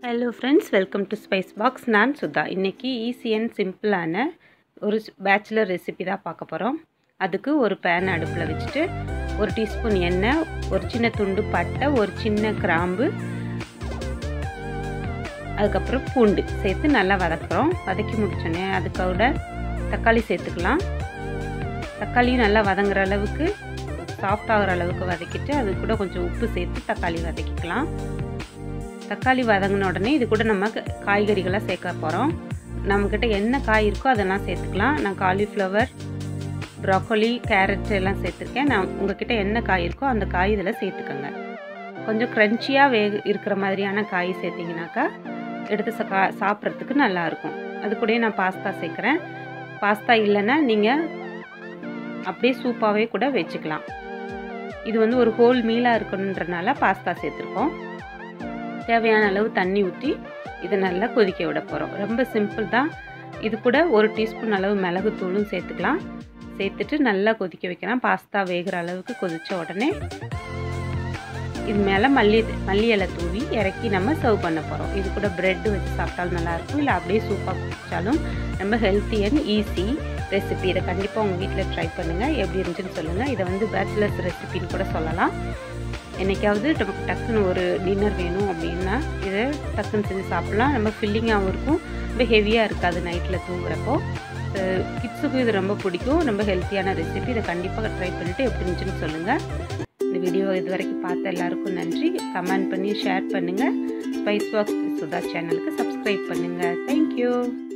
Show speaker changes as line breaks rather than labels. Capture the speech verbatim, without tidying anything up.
Hello friends welcome to spice box நான் சுதா இன்னைக்கு easy and சிம்பிளான ஒரு பேச்சுலர் ரெசிபி தான் பார்க்க போகிறோம். அதுக்கு ஒரு பேன் அடுப்பில் வச்சுட்டு ஒரு டீஸ்பூன் எண்ணெய், ஒரு சின்ன துண்டு பட்டை, ஒரு சின்ன கிராம்பு, அதுக்கப்புறம் பூண்டு சேர்த்து நல்லா வதக்குறோம். வதக்கி முடிச்சோன்னே அதுக்கூட தக்காளி சேர்த்துக்கலாம். தக்காளியும் நல்லா வதங்குற அளவுக்கு சாஃப்ட் ஆகிற அளவுக்கு வதக்கிட்டு அது கூட கொஞ்சம் உப்பு சேர்த்து தக்காளி வதக்கிக்கலாம். தக்காளி வதங்கின உடனே இது கூட நம்ம காய்கறிகளை சேர்க்க போகிறோம். நம்மக்கிட்ட என்ன காய் இருக்கோ அதெல்லாம் சேர்த்துக்கலாம். நான் காலிஃப்ளவர், ப்ராக்கோலி, கேரட் எல்லாம் சேர்த்துருக்கேன். நான் உங்கள்கிட்ட என்ன காய் இருக்கோ அந்த காய் இதில் சேர்த்துக்கோங்க. கொஞ்சம் க்ரன்ச்சியாக வேக இருக்கிற மாதிரியான காய் சேர்த்திங்கனாக்கா எடுத்து சா சாப்பிட்றதுக்கு நல்லாயிருக்கும். அது கூட நான் பாஸ்தா சேர்க்குறேன். பாஸ்தா இல்லைன்னா நீங்கள் அப்படியே சூப்பாகவே கூட வச்சுக்கலாம். இது வந்து ஒரு ஹோல் மீலாக இருக்கணுன்றனால பாஸ்தா சேர்த்துருக்கோம். தேவையான அளவு தண்ணி ஊற்றி இதை நல்லா கொதிக்க விட போகிறோம். ரொம்ப சிம்பிள் தான். இது கூட ஒரு டீஸ்பூன் அளவு மிளகுத்தூளும் சேர்த்துக்கலாம். சேர்த்துட்டு நல்லா கொதிக்க வைக்கலாம். பாஸ்தா வேகிற அளவுக்கு கொதித்த உடனே இது மேலே மல்லி மல்லி இலை தூவி இறக்கி நம்ம சர்வ் பண்ண போகிறோம். இது கூட ப்ரெட்டு வச்சு சாப்பிட்டாலும் நல்லாயிருக்கும், இல்லை அப்படியே சூப்பாக குடித்தாலும் ரொம்ப ஹெல்த்தி அண்ட் ஈஸி ரெசிபி. இதை கண்டிப்பாக உங்கள் வீட்டில் ட்ரை பண்ணுங்கள். எப்படி இருந்துச்சுன்னு சொல்லுங்கள். இதை வந்து பேச்சுலர்ஸ் ரெசிபின்னு கூட சொல்லலாம். என்றைக்காவது நமக்கு டக்குன்னு ஒரு டின்னர் வேணும் அப்படின்னா இதை டக்குன்னு செஞ்சு சாப்பிட்லாம். ரொம்ப ஃபில்லிங்காகவும் இருக்கும், ரொம்ப ஹெவியாக இருக்காது நைட்டில் தூங்குறப்போ. கிட்ஸுக்கும் இது ரொம்ப பிடிக்கும். ரொம்ப ஹெல்த்தியான ரெசிபி. இதை கண்டிப்பாக ட்ரை பண்ணிவிட்டு எப்படி இருந்துச்சுன்னு சொல்லுங்கள். இந்த வீடியோ இது வரைக்கும் பார்த்த எல்லாருக்கும் நன்றி. கமெண்ட் பண்ணி ஷேர் பண்ணுங்கள். ஸ்பைஸ் பாக்ஸ் சுதா சேனலுக்கு சப்ஸ்கிரைப் பண்ணுங்கள். தேங்க்யூ.